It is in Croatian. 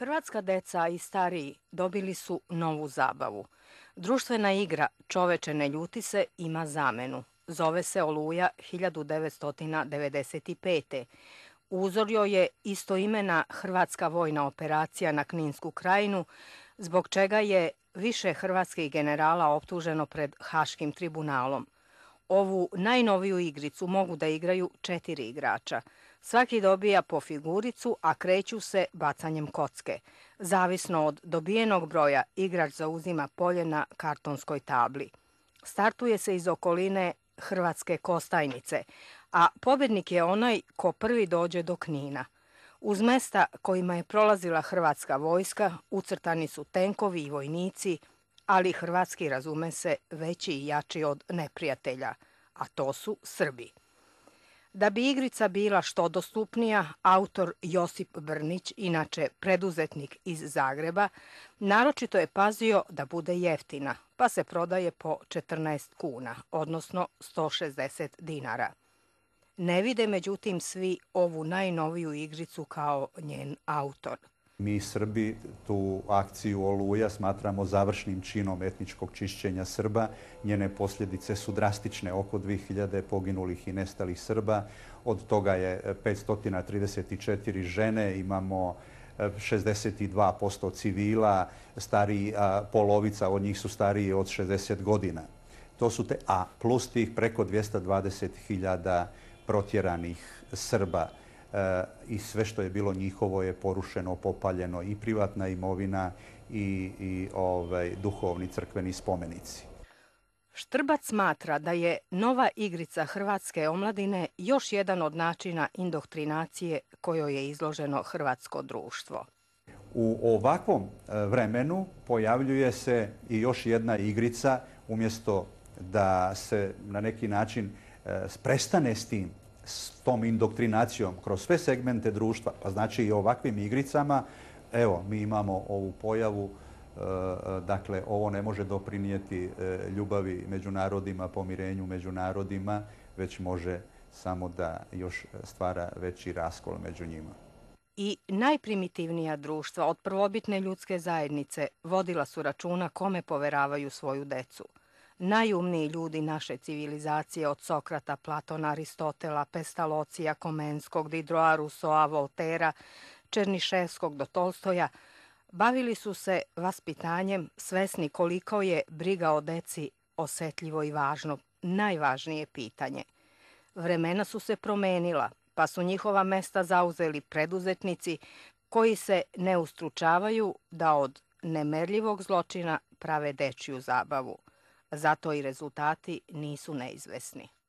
Hrvatska deca i stariji dobili su novu zabavu. Društvena igra Čoveče ne ljuti se ima zamenu. Zove se Oluja 1995. Uzor joj je istoimena hrvatska vojna operacija na Kninsku krajinu, zbog čega je više hrvatskih generala optuženo pred Haškim tribunalom. Ovu najnoviju igricu mogu da igraju 4 igrača. Svaki dobija po figuricu, a kreću se bacanjem kocke. Zavisno od dobijenog broja, igrač zauzima polje na kartonskoj tabli. Startuje se iz okoline Hrvatske Kostajnice, a pobednik je onaj ko prvi dođe do Knina. Uz mesta kojima je prolazila hrvatska vojska ucrtani su tenkovi i vojnici, ali hrvatski, razume se, veći i jači od neprijatelja, a to su Srbi. Da bi igrica bila što dostupnija, autor Josip Brnić, inače preduzetnik iz Zagreba, naročito je pazio da bude jeftina, pa se prodaje po 14 kuna, odnosno 160 dinara. Ne vide međutim svi ovu najnoviju igricu kao njen autor. Mi Srbi tu akciju Oluja smatramo završnim činom etničkog čišćenja Srba. Njene posljedice su drastične, oko 2000 poginulih i nestalih Srba. Od toga je 534 žene, imamo 62% civila, polovica od njih su stariji od 60 godina. A plus tih preko 220.000 protjeranih Srba. I sve što je bilo njihovo je porušeno, popaljeno, i privatna imovina i duhovni crkveni spomenici. Štrbac smatra da je nova igrica hrvatske omladine još jedan od načina indoktrinacije kojoj je izloženo hrvatsko društvo. U ovakvom vremenu pojavljuje se i još jedna igrica, umjesto da se na neki način prestane s tom indoktrinacijom kroz sve segmente društva, pa znači i ovakvim igricama. Evo, mi imamo ovu pojavu, dakle, ovo ne može doprinijeti ljubavi među narodima, pomirenju među narodima, već može samo da još stvara veći raskol među njima. I najprimitivnija društva od prvobitne ljudske zajednice vodila su računa kome poveravaju svoju decu. Najumniji ljudi naše civilizacije, od Sokrata, Platona, Aristotela, Pestalocija, Komenskog, Diderota, Rousseaua, Voltera, Černiševskog do Tolstoja, bavili su se vaspitanjem, svesni koliko je briga o deci osetljivo i važno, najvažnije pitanje. Vremena su se promenila, pa su njihova mesta zauzeli preduzetnici koji se ne ustručavaju da od nemerljivog zločina prave dečiju zabavu. Zato i rezultati nisu neizvesni.